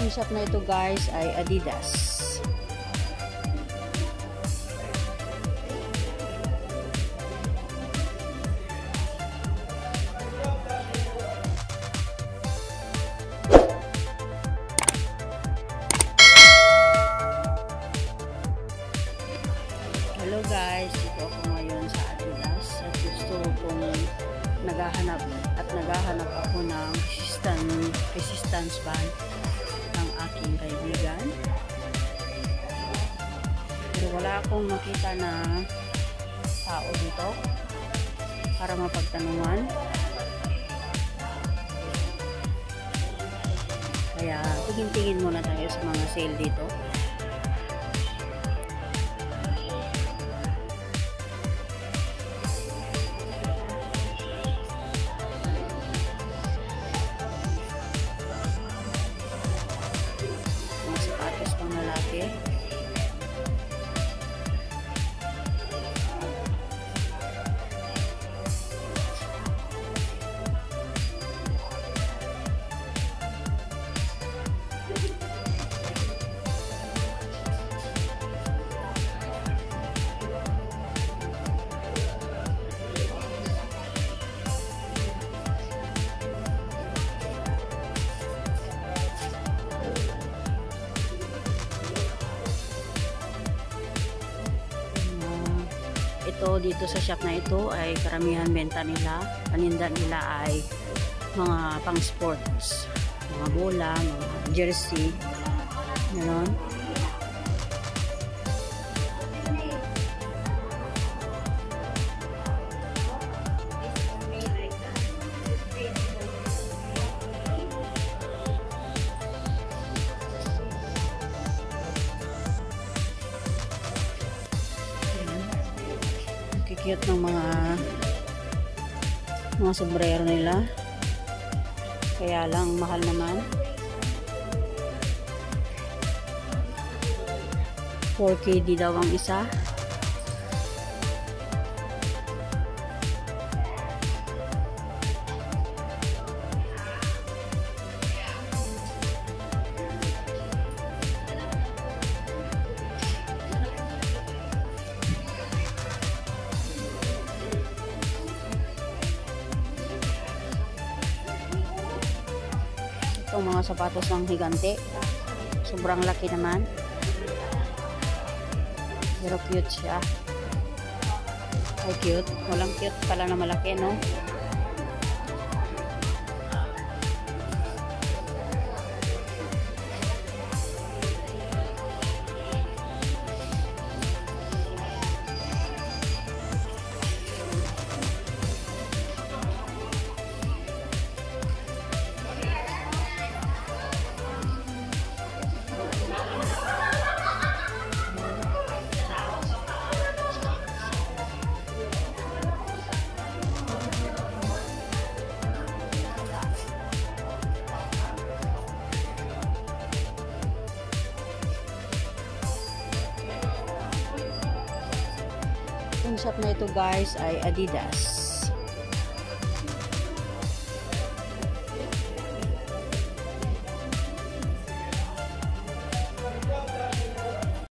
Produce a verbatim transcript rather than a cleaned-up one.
Yung shop na ito guys ay Adidas. Hello guys, dito ako ngayon sa Adidas at gusto kong naghahanap at naghahanap ako ng resistance, resistance band ng aking kaibigan. Pero wala akong makita na tao dito para mapagtanungan. Kaya tingin-tingin muna tayo sa mga sale dito. Lalaki. Ito dito sa shop na ito ay karamihan benta nila, paninda nila ay mga pang sports, mga bola, mga jersey, gano'n. Cute ng mga mga sombrero nila, kaya lang mahal naman. four K D daw ang isa. Itong mga sapatos ng higante, sobrang laki naman, pero cute siya. Ay cute, walang cute pala na malaki, no? Yung shop na ito guys ay Adidas.